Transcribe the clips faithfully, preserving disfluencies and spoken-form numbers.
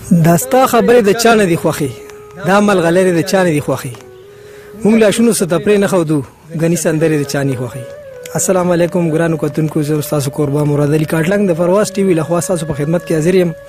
دا ستا خبرې د چا نه دي خوښې، دا ملغلرې د چا نه دي خوښې، موږ لا شنو څه ته پرې نه ښودو، ګني سندرې د چا نه خوښې. السلام علیکم ګرانو کتونکو، زه ستاسو کوربه مراد علي کاټلنګ د فرواز ټي وي لخوا ستاسو په خدمت کې حاضر یم.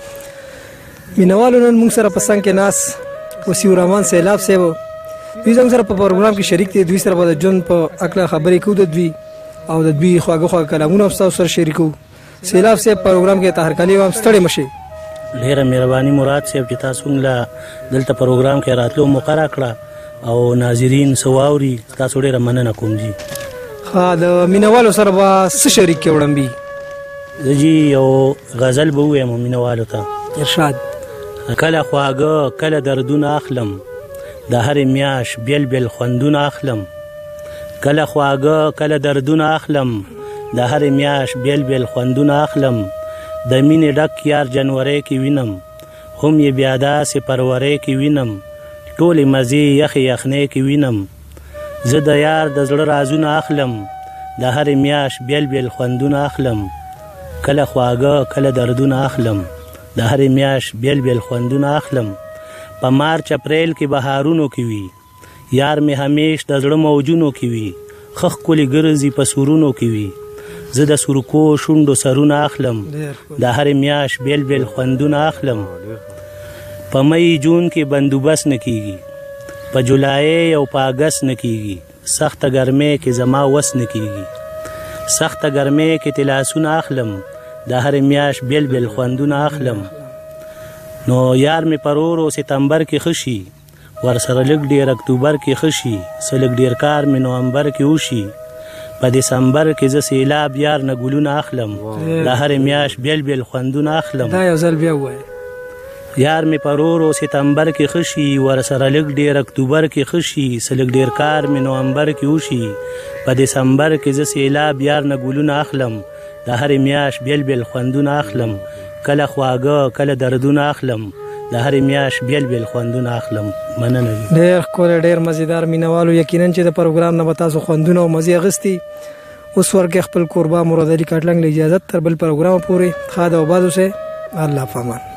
مینوالو نن موږ سره په څنګ کې ناست وسیع الرحمن سیلاب صاحب، دوی زموږ سره په پروګرام کې شریک دي. دوی سره به د ژوند په هکله خبرې کوو د دوی او د دوی خواږه خواږه کلامونه به ستاسو سره شریکو. سیلاب صاحب پروګرام کې ته هرکلی وایم، ستړی مه شئ. ډېره مهرباني مراد صاحب چې تاسو موږ له دلته پروګرام کې راتلو موقع راکړه او ناظرین څه واوري، تاسو ډېره مننه کوم جي. ښه، د مینوالو سره به څه شریک کې وړم بي؟ زه جي یو غزل به ووایم مینوالو ته. ارشاد. کله خواږه کله دردونه اخلم، د هرې میاشت بیل بیل خوندونه اخلم. کله خواږه کله دردونه اخلم، د هرې میاشت بیل بیل خوندونه اخلم. د مینې ډک یار جنورۍ کې وینم، هم یې بیا داسې پرورۍ کې وینم. ټولې مزې یخې یخنۍ کې وینم. زه د یار د زړه رازونه اخلم، د هرې میاشت بیل بیل خوندونه اخلم. کله خواږه کله دردونه اخلم، د هرې میاشت بیل بیل خوندونه اخلم. په مارچ اپریل کې بهارونو کې وي، یار مې همیش د زړه موجونو کې وي. ښه ښکلې ګرځي په سورونو کې وي، زه د سرکو شونډو سرونه اخلم، د هرې میاشت بیل بیل خوندونه اخلم. په مئی جون کې بندوبست نه کیږي، په جولای او په اګست نه کیږي. سخته ګرمۍ کې زما وس نه کیږي، سخته ګرمۍ کې تلاسونه اخلم، د هرې میاشت بیل بیل خوندونه اخلم. نو یار مې پرور او ستمبر کې ښه شي، ورسره لږ ډېر اکتوبر کې ښه شي. څه لږ ډېر کار مې نومبر کې وشي، په دسمبر کې زه سیلاب یار نه ګلونه اخلم، د هرې میاشت بیل بیل خوندونه اخلم. دا یو ځل بیا ووایه. یار مې پرور او ستمبر کې ښه شي، ورسره لږ ډېر اکتوبر کې ښه شي. څه لږ ډېر کار مې نومبر کې وشي، په دسمبر کې زه سیلاب یار نه ګلونه اخلم، د هرې میاشت بیل بیل خوندونه اخلم. کله خواږه کله دردونه اخلم، د هرې میاشت بیل بیل خوندونه اخلم. مننه. ډېر ښکلی ډېر مزېدار مینوالو، یقینا چې د پروګرام نه به تاسو خوندونه او مزې اخیستي. اوس ورکې خپل کوربه مراد علي کاټلنګ له اجازت تر بل پروګرام پورې ښاد او آباد اوسئ. الله پامان.